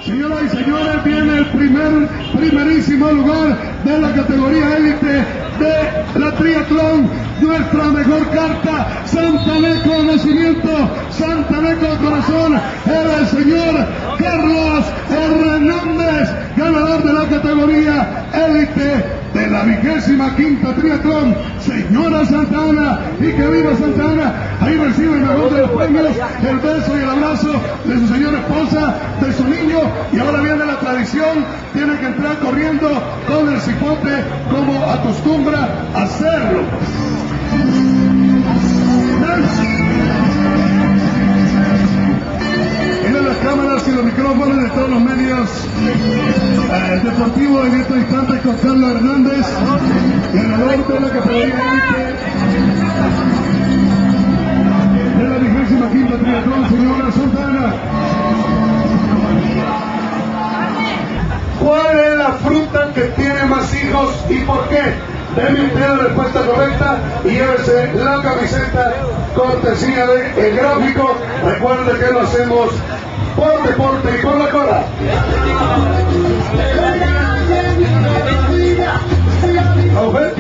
Señoras y señores, viene el primerísimo lugar de la categoría élite de la triatlón. Nuestra mejor carta, Santaneco nacimiento, Santaneco corazón, era el señor Carlos Hernández, ganador de la categoría élite de la 25ª triatlón. Señora Santa Ana, y que viva Santa Ana. Ahí recibe el mejor de los premios, el beso y el abrazo de su señora esposa, de su niño, y ahora viene la tradición, tiene que entrar corriendo con el cipote como acostumbra hacerlo. Miren las cámaras y los micrófonos de todos los medios deportivos en estos instantes con Carlos Hernández, ganador de la categoría élite de la 25ª triatlón. Señora Santana, ¿cuál es la fruta que tiene más hijos y por qué? Deme usted la respuesta correcta y llévese la camiseta cortesía de El Gráfico. Recuerde que lo hacemos por deporte y por la cola. ¿A ver?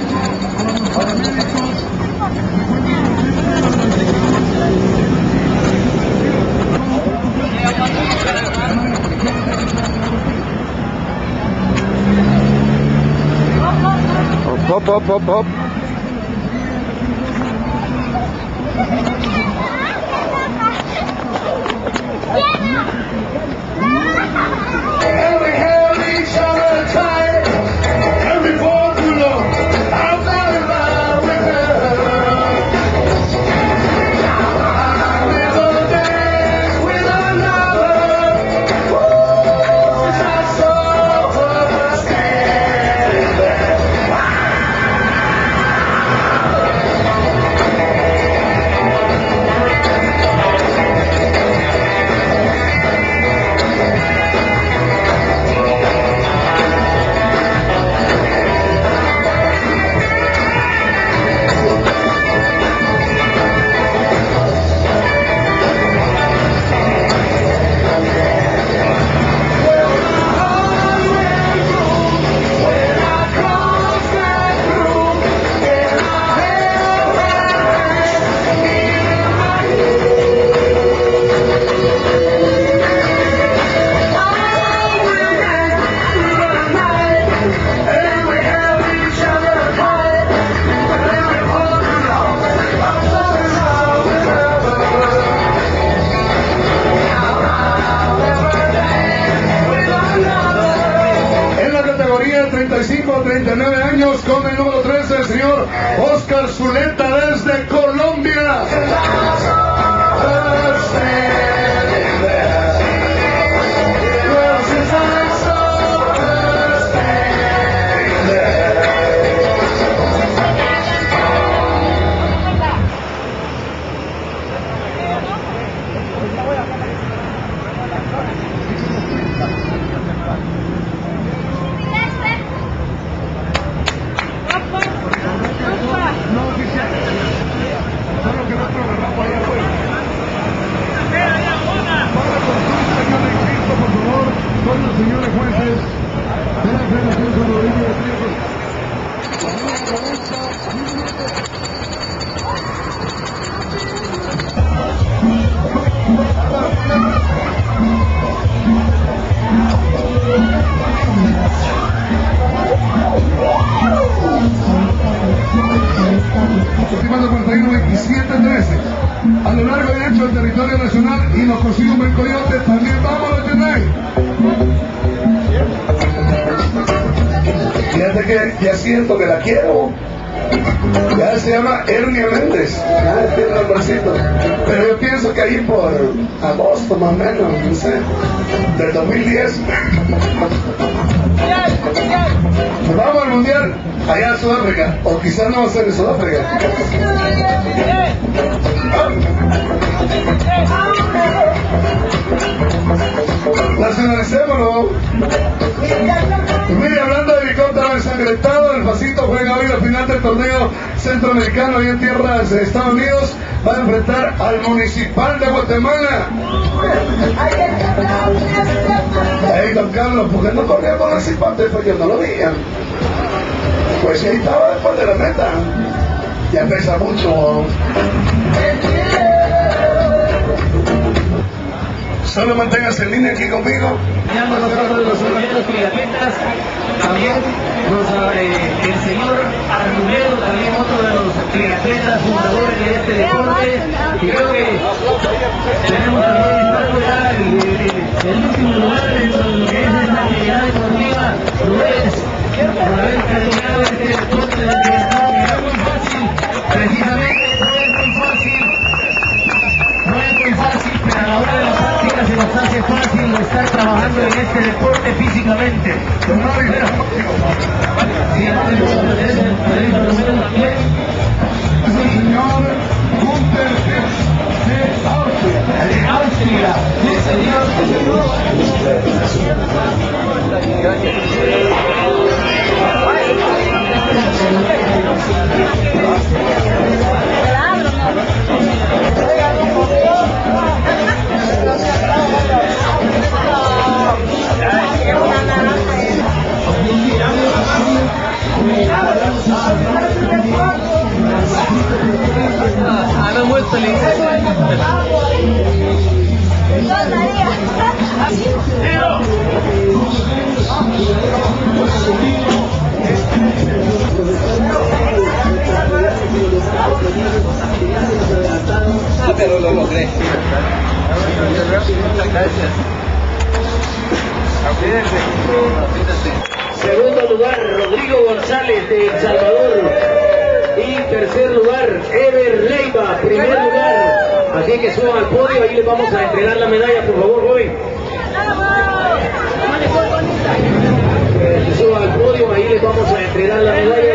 Hop, hop, hop, hop. Every hell each other tight, every formula, I'm not in love with her. I will dance with another. Ooh, I saw her standing there. Categoría 35 a 39 años con el número 13, el señor Oscar Zuleta desde Colombia. Señores jueces de la Federación Salvadoreña de Triatlón. Estimado 41-27-13, a lo largo y ancho del territorio nacional, y nos consigue un buen coyote, también vamos a tener. Fíjate que ya siento que la quiero. Ya se llama Ernia Méndez. Ya tiene el nombrecito. Pero yo pienso que ahí por agosto más o menos, no sé, del 2010. Nos vamos al mundial allá en Sudáfrica. O quizás no va a ser en Sudáfrica. Nacionalicémonos. Y mire, hablando de helicóptero ensangrentado, el Pasito juega hoy la final del torneo centroamericano y en tierras de Estados Unidos. Va a enfrentar al Municipal de Guatemala. San Carlos, porque no corría por el cipote, pues yo no lo veía. Pues ahí estaba después de la meta. Ya pesa mucho. Solo manténgase en línea aquí conmigo. Ya nosotros los primeros triatletas, también el señor Arnulero, también otro de los triatletas fundadores de este deporte. Y creo que tenemos también estando ya el último lugar dentro de lo que es esta actividad deportiva, Rubén, por haber terminado este deporte del triatlón, que era muy fácil, precisamente no es muy fácil. No es muy fácil, pero a la hora de la práctica se nos hace fácil estar trabajando en este deporte físicamente. Sí, antes de Señor Gunther de Austria, sí señor. Ana muestra el inglés. Pero lo logré. Muchas gracias. Segundo lugar, Rodrigo González de El Salvador. Y tercer lugar, Ever Leiva, primer lugar. Así que suban al podio, ahí les vamos a entregar la medalla, por favor, joven. Suban al podio, ahí les vamos a entregar la medalla.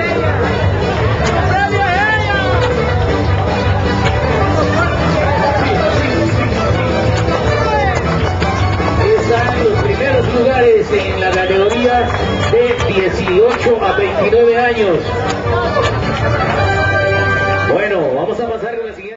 Están los primeros lugares en la categoría de 18 a 29 años. Bueno, vamos a pasar